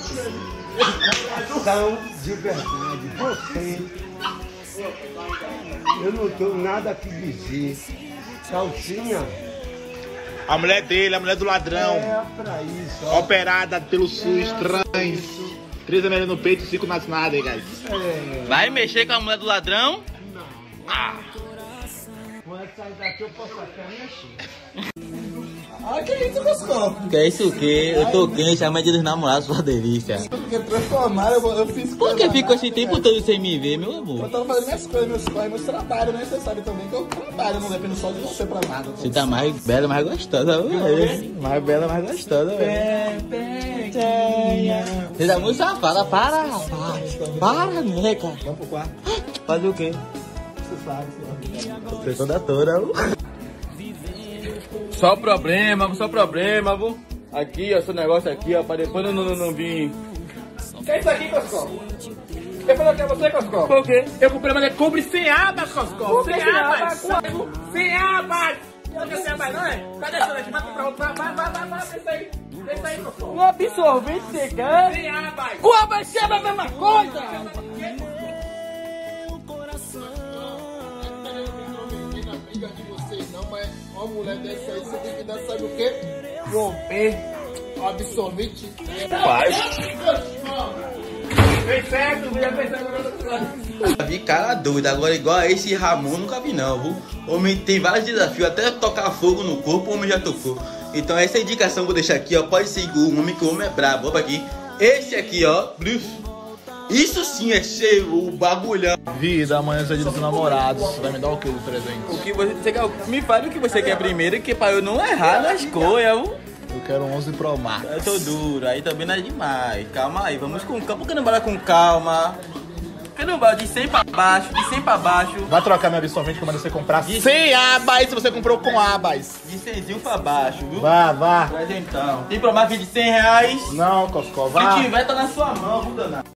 São de verdade. Você, eu não tenho nada a que dizer. Salsinha. A mulher dele, a mulher do ladrão. É pra isso. Ó. Operada pelo SUS, trans. 3 anéis no peito e 5 nas nádegas. É. Vai mexer com a mulher do ladrão? Com essa daqui eu posso até mexer. Ah, que isso, Cosco? Que é isso o quê? Eu tô quente, a mãe dos namorados, sua delícia. Porque transformaram, eu fiz Por que ficou esse tempo todo sem me ver, meu Eu amor? tava fazendo minhas coisas, meus corres, meus trabalhos, né? Você sabe também que eu trabalho, não dependo só de você pra nada. Você tá mais bela, mais gostosa, velho. Mais bela, mais gostosa, velho. Você tá muito safada, para, rapaz. Para, neca. Vamos pro quarto. Fazer o quê? Você sabe, Você toda toda, Só problema, viu? Aqui, ó, seu negócio aqui, ó, pra depois eu não vir. Que é isso aqui, Cosco? Eu falei que é você, Cosco? Por quê? Eu comprei uma cobre sem abas, Cosco. Sem abas. Sem abas. Não quer sem abas, não é? Cadê essa daqui? Vai comprar outra. Vai, desce aí. Desce aí, Cosco. Um absorvente você quer? Sem abas. Com abas é a mesma coisa! Uma mulher dessa aí, você tem que dar, sabe o quê? Romper, absorvente. Vem certo, vem certo. Vi cara doido, agora igual a esse Ramon nunca vi não, viu? Homem tem vários desafios, até tocar fogo no corpo o homem já tocou. Então essa indicação eu vou deixar aqui, ó, pode seguir o homem que o homem é brabo, ó, aqui. Esse aqui, ó, isso sim é cheio, o bagulhão. Vida, amanhã é dia dos namorados. Você vai me dar o que de presente? O que você quer? Me fale o que você quer primeiro, que pra eu não errar nas coisas, viu? Eu quero 11 Pro Max. Eu tô duro, aí também não é demais. Calma aí, vamos com calma. Por que não bora com calma? Por que não bora de 100 pra baixo, de 100 pra baixo? Vai trocar meu absorvente que eu mandei você comprar De- sem abas se você comprou com abas. De 100 pra baixo, viu? Vá. Traz então. Tem pra mais de 100 reais? Não, Cosco, Se tiver, tá na sua mão, viu, danado?